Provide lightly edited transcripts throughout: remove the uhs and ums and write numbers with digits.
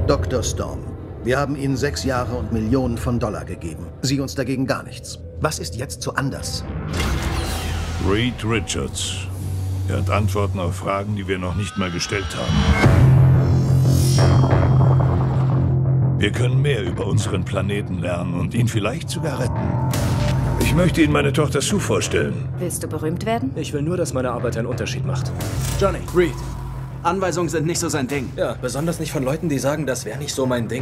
Dr. Storm, wir haben Ihnen 6 Jahre und Millionen von Dollar gegeben. Sie uns dagegen gar nichts. Was ist jetzt so anders? Reed Richards. Er hat Antworten auf Fragen, die wir noch nicht mal gestellt haben. Wir können mehr über unseren Planeten lernen und ihn vielleicht sogar retten. Ich möchte Ihnen meine Tochter Sue vorstellen. Willst du berühmt werden? Ich will nur, dass meine Arbeit einen Unterschied macht. Johnny. Reed, Anweisungen sind nicht so sein Ding. Ja, besonders nicht von Leuten, die sagen, das wäre nicht so mein Ding.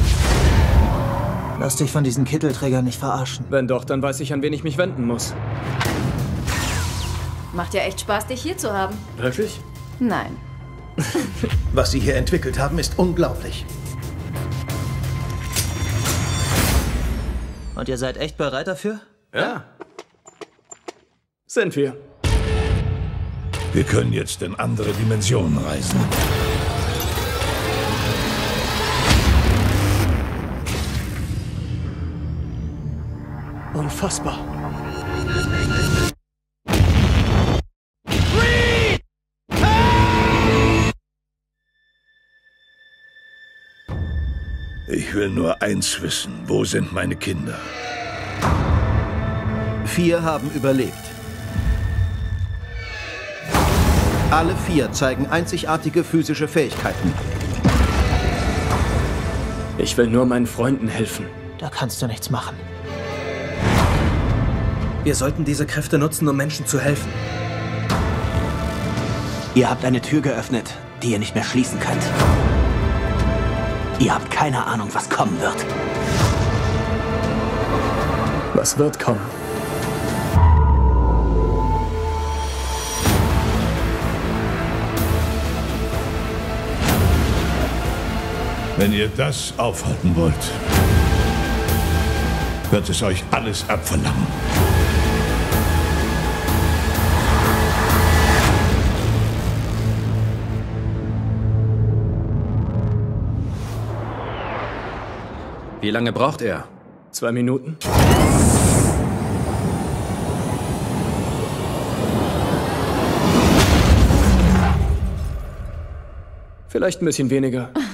Lass dich von diesen Kittelträgern nicht verarschen. Wenn doch, dann weiß ich, an wen ich mich wenden muss. Macht ja echt Spaß, dich hier zu haben. Wirklich? Nein. Was Sie hier entwickelt haben, ist unglaublich. Und ihr seid echt bereit dafür? Ja. Sind wir. Wir können jetzt in andere Dimensionen reisen. Unfassbar. Ich will nur eins wissen. Wo sind meine Kinder? 4 haben überlebt. Alle 4 zeigen einzigartige physische Fähigkeiten. Ich will nur meinen Freunden helfen. Da kannst du nichts machen. Wir sollten diese Kräfte nutzen, um Menschen zu helfen. Ihr habt eine Tür geöffnet, die ihr nicht mehr schließen könnt. Ihr habt keine Ahnung, was kommen wird. Was wird kommen? Wenn ihr das aufhalten wollt, wird es euch alles abverlangen. Wie lange braucht er? 2 Minuten. Vielleicht ein bisschen weniger.